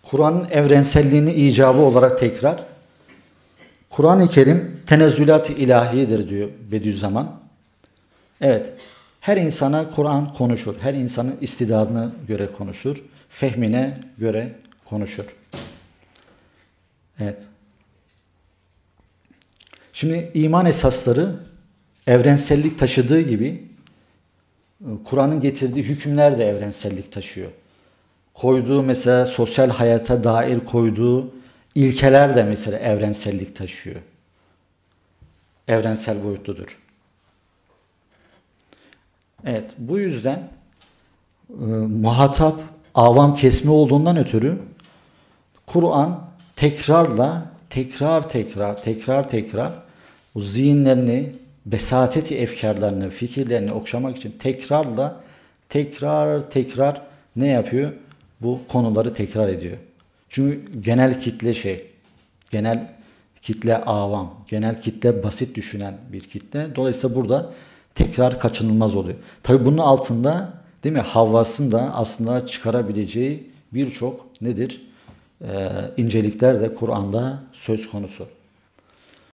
Kur'an'ın evrenselliğini icabı olarak tekrar. Kur'an-ı Kerim tenezzülat-ı ilahiyedir diyor Bediüzzaman. Evet, her insana Kur'an konuşur. Her insanın istidadına göre konuşur. Fehmine göre konuşur. Evet. Şimdi iman esasları evrensellik taşıdığı gibi Kur'an'ın getirdiği hükümler de evrensellik taşıyor. Koyduğu mesela sosyal hayata dair koyduğu ilkeler de mesela evrensellik taşıyor. Evrensel boyutludur. Evet, bu yüzden muhatap avam kesme olduğundan ötürü Kur'an tekrar bu zihinlerini, besateti efkarlarını, fikirlerini okşamak için tekrar ne yapıyor? Bu konuları tekrar ediyor. Çünkü genel kitle avam, genel kitle basit düşünen bir kitle. Dolayısıyla burada tekrar kaçınılmaz oluyor. Tabii bunun altında değil mi? Havvas'ın da aslında çıkarabileceği birçok nedir? İncelikler de Kur'an'da söz konusu.